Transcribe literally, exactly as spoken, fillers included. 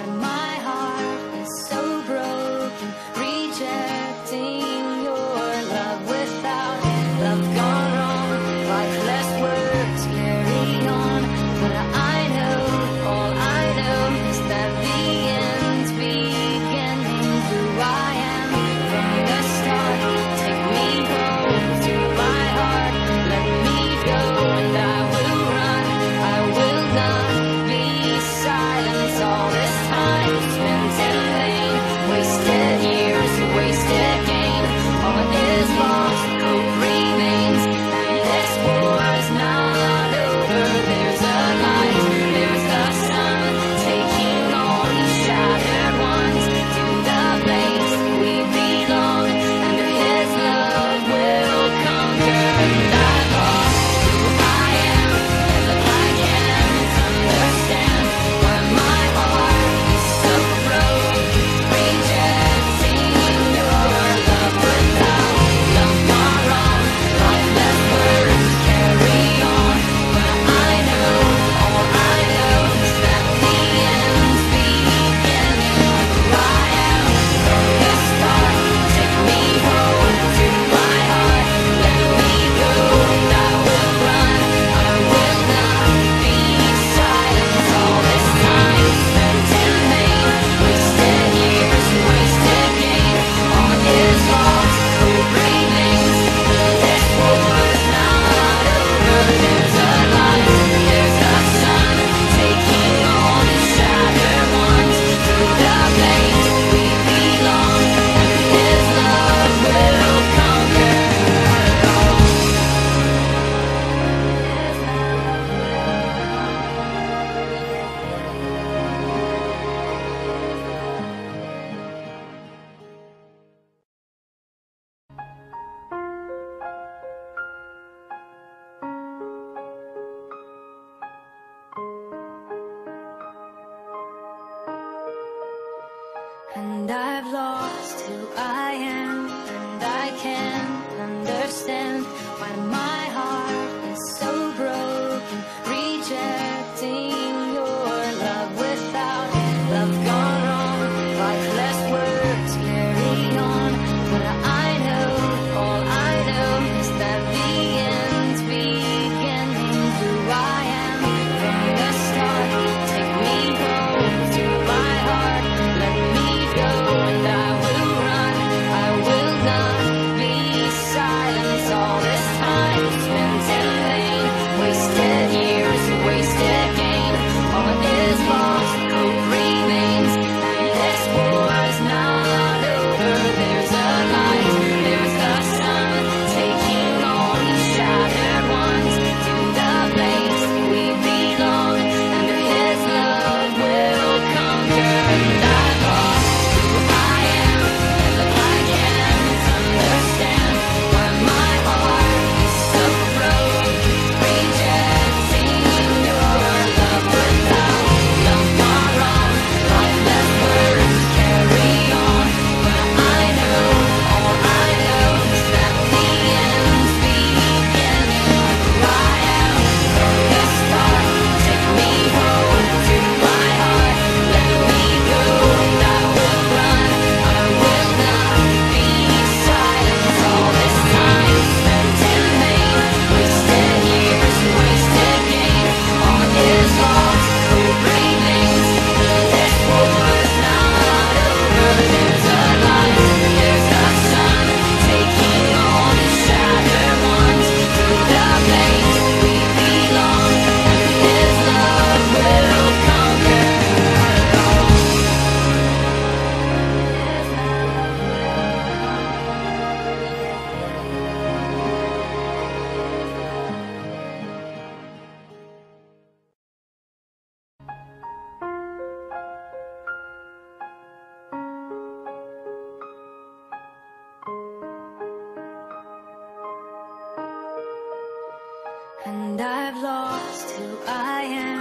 when my heart is so broken, rejecting your love without love gone wrong. Lifeless words carry on, but I know, all I know is that the end's beginning. Who I am from the start, take me home to my heart, let me go and I will run. I will not be silent. All this time spent in vain, wasted years, wasted gain. All is lost, hope remains, and this war's not over. There's a light, there's a sun, taking all these shattered ones to the place we belong. Under his love will conquer, and I lost who I am, and I can't understand why my heart is so broken, rejecting your love without love gone wrong. Lifeless words carry on, but I know, all I know is that the end's beginning. Who I am from the start, take me home to my heart, let me go and I will run. I will not be silent. All this time spent in vain, wasted years, wasted gain. All is lost, hope remains, and this war's not over. There's a light, there's a sun, taking all these shattered ones to the place we belong. And his love will conquer all. And I've lost who I am, and I can't understand why my heart is so broken, rejecting your love without love gone wrong. Lifeless words carry on, but I know, all I know is that the end's beginning. Who I am from the start, take me home to my heart, let me go and I will run. I will not be silent. All this time spent in vain, wasted years, wasted gain. All is lost, hope remains, and this war's not over. There's a light, there's a sun, taking all these shattered ones to the place we belong. Under his love will conquer, and I lost who I am, and I can't understand why my heart is so broken, rejecting your love without love gone wrong. Lifeless words carry on, but I know, all I know is that the end's beginning. Who I am from the start, take me home to my heart, let me go and I will run. I will not be silent. All this time spent in vain, wasted years, wasted gain. All is lost, hope remains, and this war's not over. There's a light, there's a sun, taking all these shattered ones to the place we belong. And his love will conquer all. And I've lost who I am,